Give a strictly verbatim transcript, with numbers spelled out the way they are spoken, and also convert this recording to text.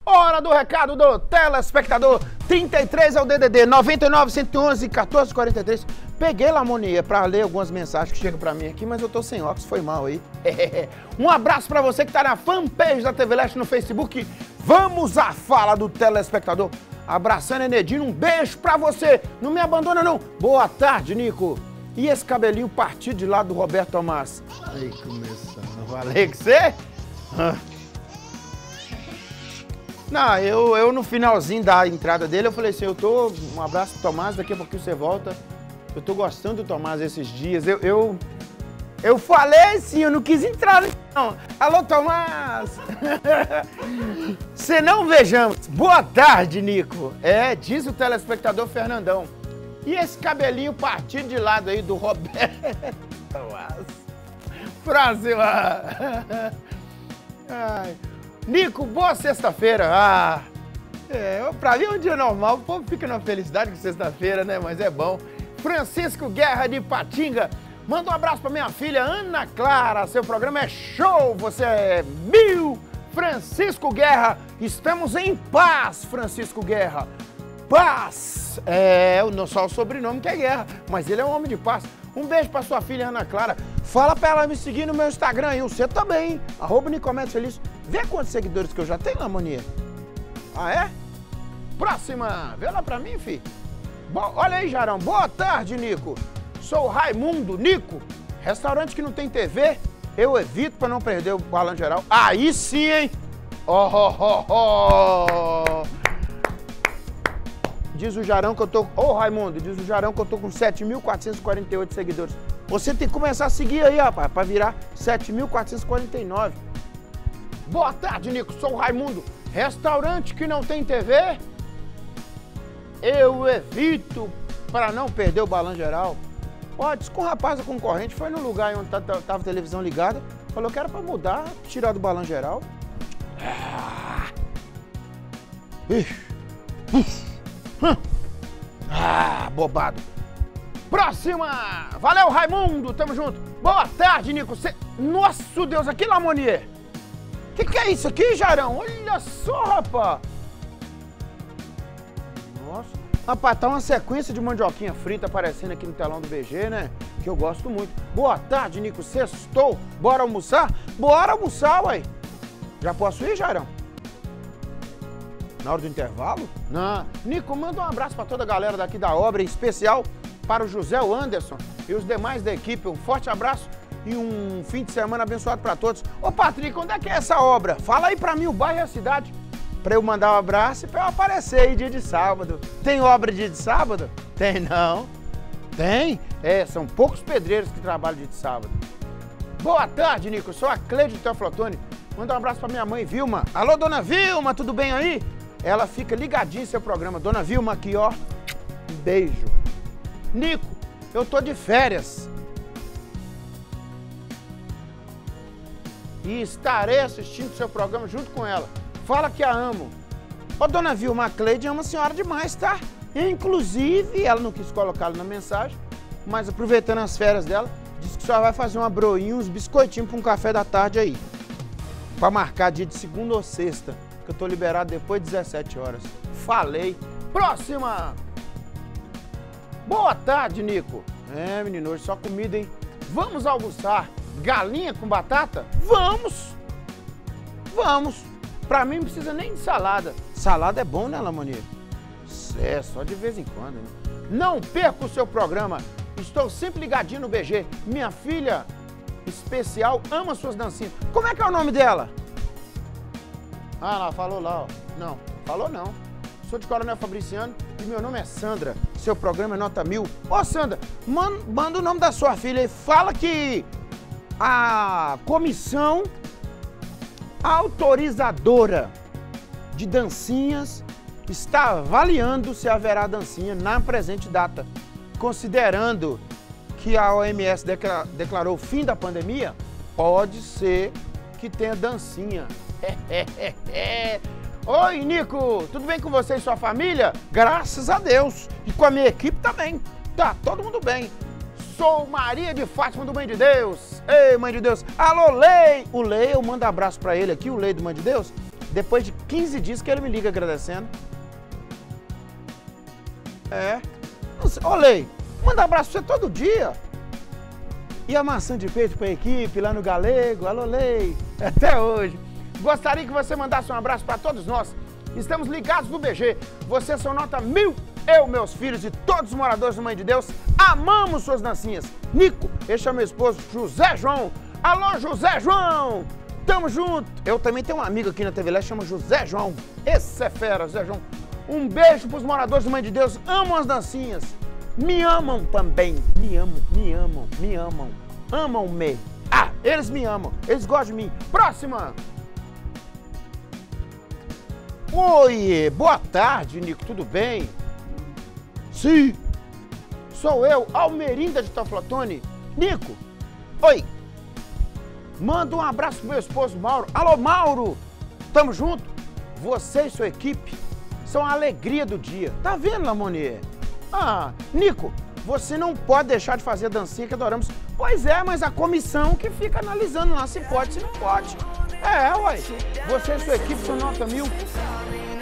Hora do recado do telespectador. trinta e três é o D D D, noventa e nove, cento e onze, quatorze, quarenta e três. Peguei Lamonier pra ler algumas mensagens que chegam pra mim aqui, mas eu tô sem óculos, foi mal aí. Um abraço pra você que tá na fanpage da T V Leste no Facebook. Vamos à fala do telespectador. Abraçando Enedino, um beijo pra você. Não me abandona não. Boa tarde, Nico. E esse cabelinho partido de lado do Roberto Tomás? Aí começando. Falei que você? Não, eu, eu no finalzinho da entrada dele, eu falei assim, eu tô, um abraço pro Tomás, daqui a pouquinho você volta. Eu tô gostando do Tomás esses dias. Eu, eu, eu falei sim, eu não quis entrar, não. Alô, Tomás! Se não vejamos. Boa tarde, Nico. É, diz o telespectador Fernandão. E esse cabelinho partido de lado aí do Roberto Tomás? Próxima! Ai. Nico, boa sexta-feira. Ah, é, pra mim é um dia normal, o povo fica na felicidade com sexta-feira, né? Mas é bom. Francisco Guerra de Patinga, manda um abraço pra minha filha Ana Clara. Seu programa é show, você é mil. Francisco Guerra, estamos em paz, Francisco Guerra. Paz! É, não só o sobrenome que é Guerra, mas ele é um homem de paz. Um beijo pra sua filha Ana Clara. Fala pra ela me seguir no meu Instagram e você também, hein? Arroba Nicomedes Feliz. Vê quantos seguidores que eu já tenho, Lamonier. Ah, é? Próxima. Vê lá pra mim, fi. Bom, olha aí, Jarão. Boa tarde, Nico. Sou o Raimundo. Nico, restaurante que não tem T V, eu evito pra não perder o balanço geral. Aí sim, hein? Oh, oh, oh, oh. Diz o Jarão que eu tô... Ô, oh, Raimundo, diz o Jarão que eu tô com sete mil quatrocentos e quarenta e oito seguidores. Você tem que começar a seguir aí, rapaz, pra virar sete mil quatrocentos e quarenta e nove. Boa tarde, Nico. Sou o Raimundo. Restaurante que não tem T V, eu evito para não perder o balanço geral. Ó, disse que um rapaz da concorrente foi no lugar onde tava a televisão ligada, falou que era para mudar, tirar do balanço geral. Ah, ah, bobado. Próxima! Valeu, Raimundo. Tamo junto. Boa tarde, Nico. Cê... Nossa, Deus, aqui, Lamonier. O que, que é isso aqui, Jarão? Olha só, rapaz! Nossa. Rapaz, tá uma sequência de mandioquinha frita aparecendo aqui no telão do B G, né? Que eu gosto muito. Boa tarde, Nico. Sextou. Bora almoçar? Bora almoçar, ué. Já posso ir, Jarão? Na hora do intervalo? Não. Nico, manda um abraço pra toda a galera daqui da obra, em especial para o José Anderson e os demais da equipe. Um forte abraço e um fim de semana abençoado para todos. Ô, Patrick, onde é que é essa obra? Fala aí pra mim o bairro e a cidade, pra eu mandar um abraço e pra eu aparecer aí dia de sábado. Tem obra dia de sábado? Tem não. Tem? É, são poucos pedreiros que trabalham dia de sábado. Boa tarde, Nico. Sou a Cleide do Teoflotone. Manda um abraço pra minha mãe, Vilma. Alô, dona Vilma, tudo bem aí? Ela fica ligadinha em seu programa. Dona Vilma aqui, ó. Um beijo. Nico, eu tô de férias. E estarei assistindo seu programa junto com ela. Fala que a amo. Ô, dona Vilma, a Cleide ama a senhora demais, tá? Inclusive, ela não quis colocá-lo na mensagem, mas aproveitando as férias dela, disse que a senhora vai fazer uma broinha, uns biscoitinhos para um café da tarde aí. Pra marcar dia de segunda ou sexta, que eu tô liberado depois de dezessete horas. Falei. Próxima! Boa tarde, Nico. É, menino, hoje só comida, hein? Vamos almoçar. Galinha com batata? Vamos! Vamos! Pra mim não precisa nem de salada. Salada é bom, né, Lamonier? É, só de vez em quando, né? Não perca o seu programa. Estou sempre ligadinho no B G. Minha filha especial ama suas dancinhas. Como é que é o nome dela? Ah, ela falou lá, ó. Não, falou não. Sou de Coronel Fabriciano e meu nome é Sandra. Seu programa é nota mil. Ô, Sandra, manda, manda o nome da sua filha e fala que a comissão autorizadora de dancinhas está avaliando se haverá dancinha na presente data. Considerando que a O M S decla- declarou o fim da pandemia, pode ser que tenha dancinha. Oi, Nico, tudo bem com você e sua família? Graças a Deus. E com a minha equipe também. Tá todo mundo bem. Sou Maria de Fátima do Mãe de Deus. Ei, Mãe de Deus. Alô, Lei. O Lei, eu mando abraço pra ele aqui, o Lei do Mãe de Deus. Depois de quinze dias que ele me liga agradecendo. É. Ô, Lei, manda abraço pra você todo dia. E a maçã de peito pra equipe lá no Galego. Alô, Lei. Até hoje. Gostaria que você mandasse um abraço pra todos nós. Estamos ligados no B G. Vocês são nota mil. Eu, meus filhos e todos os moradores do Mãe de Deus amamos suas dancinhas. Nico, este é meu esposo, José João. Alô, José João. Tamo junto. Eu também tenho um amigo aqui na T V Leste, chama José João. Esse é fera, José João. Um beijo pros moradores do Mãe de Deus. Amam as dancinhas. Me amam também. Me amam, me amam, me amam. Amam-me. Ah, eles me amam. Eles gostam de mim. Próxima. Oi, boa tarde, Nico. Tudo bem? Sim. Sou eu, Almerinda de Toflotone. Nico. Oi. Manda um abraço pro meu esposo, Mauro. Alô, Mauro. Tamo junto? Você e sua equipe são a alegria do dia. Tá vendo, Lamonier? Ah, Nico, você não pode deixar de fazer a dancinha que adoramos. Pois é, mas a comissão que fica analisando lá se pode, se não pode. É, uai. Você e sua equipe são nota mil.